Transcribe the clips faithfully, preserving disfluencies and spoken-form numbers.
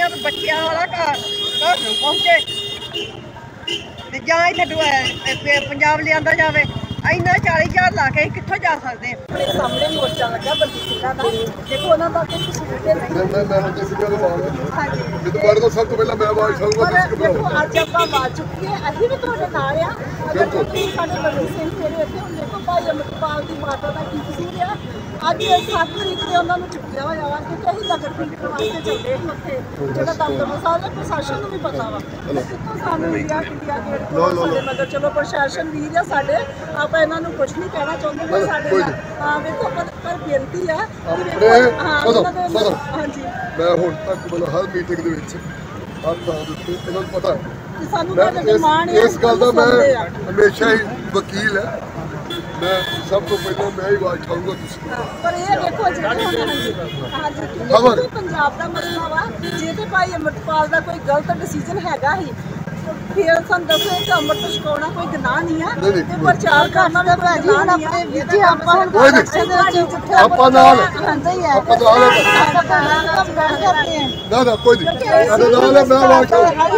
ਕਰਦੀਆਂ ਤੇ ਬੱਚਿਆਂ ਵਾਲਾ ਘਰ ਘਰ ਨੂੰ ਪਹੁੰਚੇ ਤੇ ਜਾਂ ਇੱਥੇ ਪੰਜਾਬ ਲਿਆਂਦਾ ਜਾਵੇ। ਇੰਨਾ ਚਾਲੀ ਹਜ਼ਾਰ ਲਾ ਕੇ ਕਿੱਥੋਂ ਜਾ ਸਕਦੇ ਹਾਂ। ਸਾਹਮਣੇ ਮੋਰਚਾ ਲੱਗਾ ਬੰਦੀ ਸਿੰਘਾਂ ਦਾ, ਦੇਖੋ ਉਹਨਾਂ ਦਾ ਕੋਈ ਕਸੂਰ ਤੇ ਨਹੀਂ। ਹਾਂਜੀ ਮੈਨੂੰ ਸਭ ਤੋਂ ਪਹਿਲਾਂ ਮੈਂ ਆਵਾਜ਼ ਚਾਹੂੰਗਾ ਦੇਖੋ ਅੱਜ ਆਪਾਂ ਆਵਾਜ਼ ਚੁੱਕੀ ਹੈ, ਅਸੀਂ ਵੀ ਤੁਹਾਡੇ ਨਾਲ ਆ। ਅਗਰ ਤੁਸੀਂ ਸਾਡੇ ਬੰਦੀ ਸਿੰਘ ਜਿਹੜੇ ਇੱਥੇ ਹੁਣ ਦੇਖੋ ਭਾਈ ਅਮਰਪਾਲ ਦੀ ਮਾਤਾ ਦਾ ਕੀ ਕਸੂਰ ਆ। ਅੱਜ ਸੱਤ ਤਰੀਕ ਦੇ ਉਹਨਾਂ ਨੂੰ ਚੁੱਕਿਆ ਹੋਇਆ ਵਾ ਕਿਉਂਕਿ ਅਸੀਂ ਨਗਰ ਕੀਰਤਨ ਵਾਸਤੇ ਚੱਲੇ ਸੀ ਉੱਥੇ ਜਿਹੜਾ ਦਮਦਮਾ ਸਾਹਿਬ ਦਾ ਪ੍ਰਸ਼ਾਸਨ ਨੂੰ ਵੀ ਪਤਾ ਵਾ ਕਿੱਥੋਂ ਸਾਨੂੰ ਇੰਡੀਆ ਇੰਡੀਆ ਗੇਟ ਤੋਂ ਸਾਡੇ ਮਗਰ ਚਲੋ ਪ੍ਰਸ਼ਾਸਨ ਵੀਰ ਆ ਸਾਡੇ, ਆਪਾਂ ਇਹਨਾਂ ਨੂੰ ਕੁਛ ਨਹੀਂ ਕਹਿਣਾ ਚਾਹੁੰਦੇ ਪਰ ਸਾਡੇ ਹਾਂ ਵੇਖੋ ਪਰ ਬੇਨਤੀ ਆ ਕਿ ਵੇਖੋ ਹਾਂ ਹਾਂਜੀ ਮੈਂ ਹੁਣ ਤੱਕ ਮਤਲਬ ਹਰ ਮੀਟਿੰਗ ਦੇ ਵਿੱਚ ਹਰ ਥਾਂ ਦੇ ਉੱਤੇ ਇਹਨਾਂ ਨੂੰ ਪਤਾ ਸਾਨੂੰ ਤੁਹਾਡੇ ਮਾਣ ਹੈ ਇਸ ਗੱਲ ਦਾ। ਮੈਂ ਹਮੇਸ਼ਾ ਹੀ ਵਕੀਲ ਹੈ, ਮੈਂ ਸਭ ਤੋਂ ਪਹਿਲਾਂ ਮੈਂ ਹੀ ਆਵਾਜ਼ ਉਠਾਊਂਗਾ ਤੁਸੀਂ ਪਰ ਇਹ ਦੇਖੋ ਜਿਹੜੇ ਹਾਂਜੀ ਪੰਜਾਬ ਦਾ ਮਸਲਾ ਵਾ ਜੇ ਤੇ ਭਾਈ ਅਮਰਪਾਲ ਦਾ ਕੋਈ ਗਲਤ ਡਿਸੀਜਨ ਹੈਗਾ ਹੀ ਫਿਰ ਸਾਨੂੰ ਦੱਸੋ ਕਿ ਅੰਮ੍ਰਿਤ ਛਕਾਉਣਾ ਕੋਈ ਗੁਨਾਹ ਨਹੀਂ ਆ ਤੇ ਪ੍ਰਚਾਰ ਕਰਨਾ ਵੀ ਭਾਜੀ ਹੁਣ ਆਪਣੇ ਵਿੱਚ ਆਪਾਂ ਹੁਣ ਆਪਾਂ ਨਾਲ ਹੁੰਦਾ ਹੀ ਹੈ ਆਪਾਂ ਨਾਲ ਨਾ ਨਾ ਕੋਈ ਨਹੀਂ ਸਾਡੇ ਨਾਲ ਮੈਂ ਆਵਾਜ਼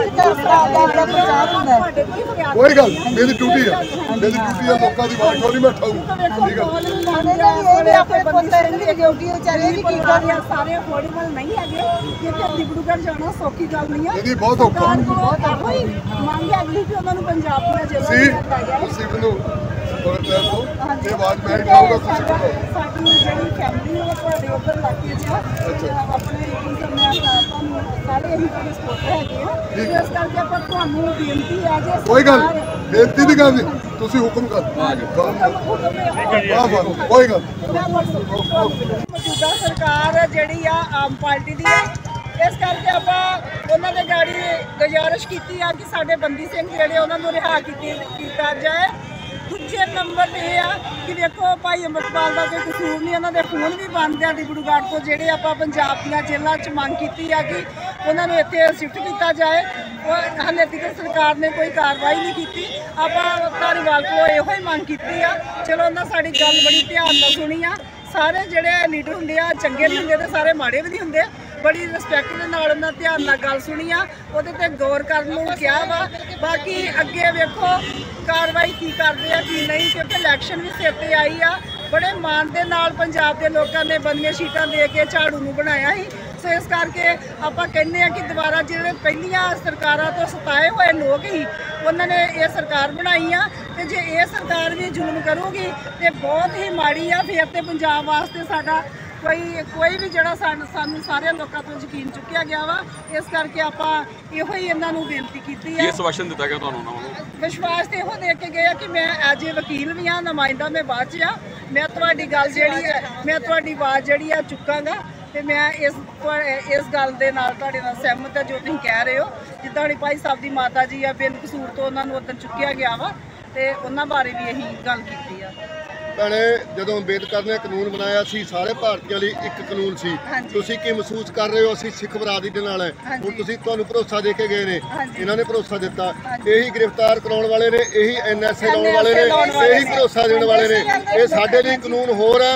ਕੋਈ ਗੱਲ ਮੇਰੀ ਡਿਊਟੀ ਆ ਮੇਰੀ ਡਿਊਟੀ ਆ ਲੋਕਾਂ ਦੀ ਆਵਾਜ਼ ਉਠਾਉਣੀ ਮੈਂ ਉਠਾਊਂ। ਠੀਕ ਹੈ ਆਪਣੇ ਪੁੱਤਰ ਦੀ ਡਿਊਟੀ ਵਿਚਾਰੇ ਦੀ ਕੀ ਕਰੀਏ ਸਾਰੇ ਅਫੋਰਡੇਬਲ ਨਹੀਂ ਹੈਗੇ ਕਿਉਂਕਿ ਡਿਬੜੂਗੜ੍ਹ ਜਾਣਾ ਸੌਖੀ ਗੱਲ ਨਹੀਂ ਆ। ਇਹਦੀ ਬਹੁਤ ਔਖਾ ਕੋਈ ਮੰਗ ਹੈਗੀ ਕਿ ਉਹਨਾਂ ਨੂੰ ਪੰਜਾਬ ਦੀਆਂ ਜੇਲ੍ਹਾਂ ਸੀ ਵਿੱਚ ਲੈ ਜਾਏ। ਤੁਸੀਂ ਮੈਨੂੰ ਥੋੜਾ ਟਾਈਮ ਤੋਂ ਇਹ ਆਵਾਜ਼ ਮੈਂ ਹੀ ਉਠਾਊਂਗਾ ਤੁਸੀਂ ਸਾਡੀ ਜਿਹੜੀ ਫੈਮਿਲੀ ਉਹ ਤੁਹਾਡੇ ਉੱਧਰ ਇਲਾਕੇ 'ਚ ਆ ਆਪਣੇ ਮੈਂ ਤੁਹਾਨੂੰ ਸਾਰੇ ਅਸੀਂ ਤੁਹਾਡੇ ਸਪੋਰਟ ਹੈਗੇ ਆ ਇਸ ਕਰਕੇ ਆਪਾਂ ਤੁਹਾਨੂੰ ਬੇਨਤੀ ਆ ਜੇ ਕੋਈ ਗੱਲ ਬੇਨਤੀ ਦੀ ਗੱਲ ਨਹੀਂ ਤੁਸੀਂ ਹੁਕਮ ਕਰ ਕੋਈ ਗੱਲ। ਮੌਜੂਦਾ ਸਰਕਾਰ ਜਿਹੜੀ ਆ ਆਮ ਪਾਰਟੀ ਦੀ ਆ ਇਸ ਕਰਕੇ ਆਪਾਂ ਉਹਨਾਂ ਦੇ ਗਾੜੀ ਗੁਜ਼ਾਰਿਸ਼ ਕੀਤੀ ਆ ਕਿ ਸਾਡੇ ਬੰਦੀ ਸਿੰਘ ਜਿਹੜੇ ਉਹਨਾਂ ਨੂੰ ਰਿਹਾ ਕੀਤੀ ਕੀਤਾ ਜਾਏ। ਦੂਜੇ ਨੰਬਰ ਤੇ ਇਹ ਆ ਕਿ ਦੇਖੋ ਭਾਈ ਅਮਰਪਾਲ ਦਾ ਕੋਈ ਕਸੂਰ ਨਹੀਂ, ਉਹਨਾਂ ਦੇ ਫੋਨ ਵੀ ਬੰਦ ਆ ਡਿਬੜੂਗੜ੍ਹ ਤੋਂ ਜਿਹੜੇ ਆਪਾਂ ਪੰਜਾਬ ਦੀਆਂ ਜੇਲ੍ਹਾਂ 'ਚ ਮੰਗ ਕੀਤੀ ਆ ਕਿ ਉਹਨਾਂ ਨੂੰ ਇੱਥੇ ਸ਼ਿਫਟ ਕੀਤਾ ਜਾਏ। ਉਹ ਹਾਲੇ ਤੱਕ ਸਰਕਾਰ ਨੇ ਕੋਈ ਕਾਰਵਾਈ ਨਹੀਂ ਕੀਤੀ। ਆਪਾਂ ਧਾਰੀਵਾਲ ਕੋਲੋਂ ਇਹੋ ਹੀ ਮੰਗ ਕੀਤੀ ਆ। ਚਲੋ ਉਹਨਾਂ ਸਾਡੀ ਗੱਲ ਬੜੀ ਧਿਆਨ ਨਾਲ ਸੁਣੀ ਆ। ਸਾਰੇ ਜਿਹੜੇ ਲੀਡਰ ਹੁੰਦੇ ਆ ਚੰਗੇ ਨਹੀਂ ਹੁੰਦੇ ਤੇ ਸਾਰੇ ਮਾੜੇ ਵੀ ਨਹੀਂ ਹੁੰਦੇ। ਬੜੀ ਰਿਸਪੈਕਟ ਦੇ ਨਾਲ ਉਹਨਾਂ ਧਿਆਨ ਨਾਲ ਗੱਲ ਸੁਣੀ ਆ, ਉਹਦੇ ਤੇ ਗੌਰ ਕਰਨ ਨੂੰ ਕਿਹਾ ਵਾ। ਬਾਕੀ ਅੱਗੇ ਵੇਖੋ ਕਾਰਵਾਈ ਕੀ ਕਰਦੇ ਆ ਕੀ ਨਹੀਂ ਕਿਉਂਕਿ ਇਲੈਕਸ਼ਨ ਵੀ ਸਿਰ ਤੇ ਆਈ ਆ। ਬੜੇ ਮਾਣ ਦੇ ਨਾਲ ਪੰਜਾਬ ਦੇ ਲੋਕਾਂ ਨੇ ਬੰਦੀਆਂ ਸੀਟਾਂ ਦੇ ਕੇ ਝਾੜੂ ਨੂੰ ਬਣਾਇਆ ਸੀ। ਸੋ ਇਸ ਕਰਕੇ ਆਪਾਂ ਕਹਿੰਦੇ ਆ ਕਿ ਦੁਬਾਰਾ ਜਿਹੜੇ ਪਹਿਲੀਆਂ ਸਰਕਾਰਾਂ ਤੋਂ ਸਤਾਏ ਹੋਏ ਲੋਕ ਸੀ ਉਹਨਾਂ ਨੇ ਇਹ ਸਰਕਾਰ ਬਣਾਈ ਆ ਤੇ ਜੇ ਇਹ ਸਰਕਾਰ ਵੀ ਜ਼ੁਲਮ ਕਰੂਗੀ ਤੇ ਬਹੁਤ ਹੀ ਮਾੜੀ ਆ। ਫਿਰ ਤੇ ਪੰਜਾਬ ਵਾਸਤੇ ਸਾਡਾ ਕੋਈ ਕੋਈ ਵੀ ਜਿਹੜਾ ਸਾਨੂੰ ਸਾਨੂੰ ਸਾਰਿਆਂ ਲੋਕਾਂ ਤੋਂ ਯਕੀਨ ਚੁੱਕਿਆ ਗਿਆ ਵਾ। ਇਸ ਕਰਕੇ ਆਪਾਂ ਇਹੋ ਹੀ ਇਹਨਾਂ ਨੂੰ ਬੇਨਤੀ ਕੀਤੀ ਹੈ। ਇਹ ਸਵਾਸ਼ਨ ਦਿੱਤਾ ਗਿਆ ਤੁਹਾਨੂੰ ਉਹਨਾਂ ਵੱਲੋਂ? ਵਿਸ਼ਵਾਸ ਤੇ ਇਹੋ ਦੇ ਕੇ ਗਏ ਆ ਕਿ ਮੈਂ ਐਜ ਏ ਵਕੀਲ ਵੀ ਆ, ਨੁਮਾਇੰਦਾ ਮੈਂ ਬਾਅਦ 'ਚ ਆ। ਮੈਂ ਤੁਹਾਡੀ ਗੱਲ ਜਿਹੜੀ ਹੈ ਮੈਂ ਤੁਹਾਡੀ ਆਵਾਜ਼ ਜਿਹੜੀ ਆ ਚੁੱਕਾਂਗਾ ਤੇ ਮੈਂ ਇਸ ਇਸ ਗੱਲ ਦੇ ਨਾਲ ਤੁਹਾਡੇ ਨਾਲ ਸਹਿਮਤ ਹਾਂ ਜੋ ਤੁਸੀਂ ਕਹਿ ਰਹੇ ਹੋ। ਜਿੱਦਾਂ ਹੁਣ ਭਾਈ ਸਾਹਿਬ ਦੀ ਮਾਤਾ ਜੀ ਆ ਬਿਨ ਕਸੂਰ ਤੋਂ ਉਹਨਾਂ ਨੂੰ ਉੱਧਰ ਚੁੱਕਿਆ ਗਿਆ ਵਾ ਤੇ ਉਹਨਾਂ ਬਾਰੇ ਵੀ ਇਹੀ ਗੱਲ ਕੀਤੀ ਆ। ਭੈਣੇ ਜਦੋਂ ਅੰਬੇਦਕਰ ਨੇ ਕਾਨੂੰਨ ਬਣਾਇਆ ਸੀ ਸਾਰੇ ਭਾਰਤੀਆਂ ਲਈ ਇੱਕ ਕਾਨੂੰਨ ਸੀ। ਤੁਸੀਂ ਕੀ ਮਹਿਸੂਸ ਕਰ ਰਹੇ ਹੋ? ਅਸੀਂ ਸਿੱਖ ਬਰਾਦਰੀ ਦੇ ਨਾਲ ਹੈ। ਹੁਣ ਤੁਸੀਂ ਤੁਹਾਨੂੰ ਭਰੋਸਾ ਦੇ ਕੇ ਗਏ ਨੇ, ਇਹਨਾਂ ਨੇ ਭਰੋਸਾ ਦਿੱਤਾ। ਇਹੀ ਗ੍ਰਿਫਤਾਰ ਕਰਾਉਣ ਵਾਲੇ ਨੇ, ਇਹੀ ਐਨ ਐਸ ਏ ਲਾਉਣ ਵਾਲੇ ਨੇ, ਇਹੀ ਭਰੋਸਾ ਦੇਣ ਵਾਲੇ ਨੇ। ਇਹ ਸਾਡੇ ਲਈ ਕਾਨੂੰਨ ਹੋਰ ਹੈ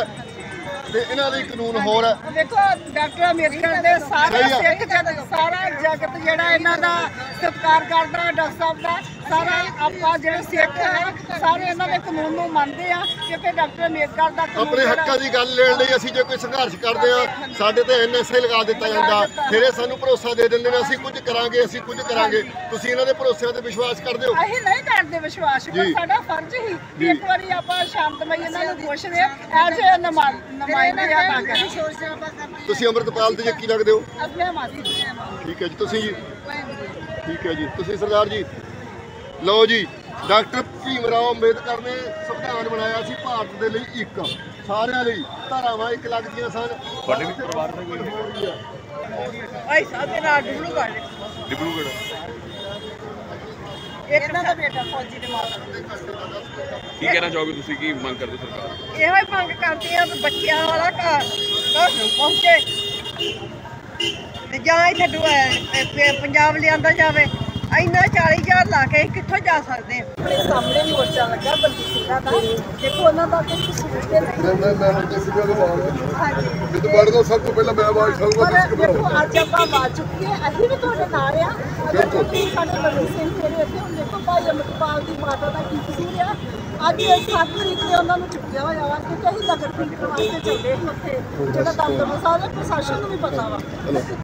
ਤੇ ਇਹਨਾਂ ਲਈ ਕਾਨੂੰਨ ਹੋਰ ਹੈ। ਦੇਖੋ ਡਾਕਟਰ ਅੰਬੇਦਕਰ ਦੇ ਸਾਰੇ ਸਿੱਖ ਜਗਤ ਸਾਰਾ ਜਗਤ ਜਿਹੜਾ ਇਹਨਾਂ ਦਾ ਸਤਿਕਾਰ ਕਰਦਾ ਡਾਕਟਰ ਸਾਹਿਬ ਦਾ ਸਾਰਾ ਆਪਾਂ ਜਿਹੜੇ ਸਿੱਖ ਆ ਸਾਰੇ ਇਹਨਾਂ ਦੇ ਕਾਨੂੰਨ ਨੂੰ ਮੰਨਦੇ ਆ ਕਿਉਂਕਿ ਡਾਕਟਰ ਅੰਬੇਦਕਰ ਦਾ ਆਪਣੇ ਹੱਕਾਂ ਦੀ ਗੱਲ ਲੈਣ ਲਈ ਅਸੀਂ ਜੇ ਕੋਈ ਸੰਘਰਸ਼ ਕਰਦੇ ਆ ਸਾਡੇ ਤੇ ਐਨ ਐਸ ਏ ਲਗਾ ਦਿੱਤਾ ਜਾਂਦਾ। ਫਿਰ ਇਹ ਸਾਨੂੰ ਭਰੋਸਾ ਦੇ ਦਿੰਦੇ ਨੇ ਅਸੀਂ ਕੁਝ ਕਰਾਂਗੇ ਅਸੀਂ ਕੁਝ ਕਰਾਂਗੇ। ਤੁਸੀਂ ਇਹਨਾਂ ਦੇ ਭਰੋਸੇ ਤੇ ਵਿਸ਼ਵਾਸ ਕਰਦੇ ਹੋ? ਅਸੀਂ ਨਹੀਂ ਕਰਦੇ ਵਿਸ਼ਵਾਸ, ਪਰ ਸਾਡਾ ਫਰਜ਼ ਹੀ ਕਿ ਇੱਕ ਵਾਰੀ ਆਪਾਂ ਸ਼ਾਂਤਮਈ ਇਹਨਾਂ ਨੂੰ ਪੁੱਛਦੇ ਐਜ ਏ ਨੁਮਾਇੰਦੇ ਆ ਤਾਂ ਕਰ। ਤੁਸੀਂ ਅੰਮ੍ਰਿਤਪਾਲ ਦੇ ਕੀ ਲੱਗਦੇ ਹੋ? ਆਪਣੇ ਮਾਸੀ ਠੀਕ ਹੈ ਜੀ। ਤੁਸੀਂ ਜੀ ਠੀਕ ਹੈ ਜੀ। ਤੁਸੀਂ ਸਰਦਾਰ ਜੀ ਲਓ ਜੀ ਡਾਕਟਰ ਭੀਮ ਰਾਓ ਅੰਬੇਦਕਰ ਨੇ ਸੰਵਿਧਾਨ ਬਣਾਇਆ ਸੀ ਭਾਰਤ ਦੇ ਲਈ ਇੱਕ ਸਾਰਿਆਂ ਲਈ ਧਾਰਾਵਾਂ ਇੱਕ ਲੱਗਦੀਆਂ ਸਨ। ਤੁਹਾਡੇ ਵੀ ਪਰਿਵਾਰ ਦਾ ਕੋਈ ਹੈ? ਭਾਈ ਸਾਹਿਬ ਦੇ ਨਾਲ ਡਿਬੜੂਗੜ੍ਹ ਡਿਬੜੂਗੜ੍ਹ ਇਹਨਾਂ ਦਾ ਬੇਟਾ ਫੌਜੀ ਦੇ ਮਾਤਾ। ਕੀ ਕਹਿਣਾ ਚਾਹੋਗੇ ਤੁਸੀਂ? ਕੀ ਮੰਗ ਕਰਦੇ ਸਰਕਾਰ? ਇਹੋ ਹੀ ਮੰਗ ਕਰਦੇ ਆ ਕਿ ਬੱਚਿਆਂ ਵਾਲਾ ਘਰ ਘਰ ਨੂੰ ਪਹੁੰਚੇ ਤੇ ਜਾਂ ਇੱਥੇ ਪੰਜਾਬ ਲਿਆਂਦਾ ਜਾਵੇ। ਇੰਨਾ ਚਾਲੀ ਹਜ਼ਾਰ ਲਾ ਕੇ ਉੱਥੇ ਜਾ ਸਕਦੇ ਹਾਂ। ਆਪਣੇ ਸਾਹਮਣੇ ਮੋਰਚਾ ਲੱਗਾ ਬੰਦੀ ਸਿੰਘਾਂ ਦਾ, ਦੇਖੋ ਉਹਨਾਂ ਦਾ ਕੋਈ ਕਸੂਰ ਤੇ ਨਹੀਂ। ਮੈਂ ਮੈਂ ਮੈਂ ਹੁਣ ਕਿਸੇ ਦੇ ਆਵਾਜ਼ ਹਾਂਜੀ ਜਿੱਦ ਪੜ ਦੋ ਸਭ ਤੋਂ ਪਹਿਲਾਂ ਮੈਂ ਆਵਾਜ਼ ਖਾਊਂਗਾ ਪਰ ਤੁਸੀਂ ਘਬਰਾਓ। ਦੇਖੋ ਅੱਜ ਆਪਾਂ ਬਾਤ ਚੁੱਕੀ ਹੈ, ਅਸੀਂ ਵੀ ਤੁਹਾਡੇ ਨਾਲ ਆ। ਅਗਰ ਤੁਸੀਂ ਸਾਡੇ ਬੰਦੀ ਸਿੰਘ ਜਿਹੜੇ ਇੱਥੇ ਹੁਣ ਦੇਖੋ ਭਾਈ ਅਮਰਪਾਲ ਦੀ ਮਾਤਾ ਦਾ ਕੀ ਕਸੂਰ ਆ। ਅੱਜ ਸੱਤ ਤਰੀਕ ਤੇ ਉਹਨਾਂ ਨੂੰ ਚੁੱਕਿਆ ਹੋਇਆ ਵਾ ਕਿਉਂਕਿ ਅਸੀਂ ਨਗਰ ਕੀਰਤਨ ਵਾਸਤੇ ਚੱਲੇ ਸੀ ਉੱਥੇ ਜਿਹੜਾ ਦਮਦਮਾ ਸਾਹਿਬ ਦੇ ਪ੍ਰਸ਼ਾਸਨ ਨੂੰ ਵੀ ਪਤਾ ਵਾ।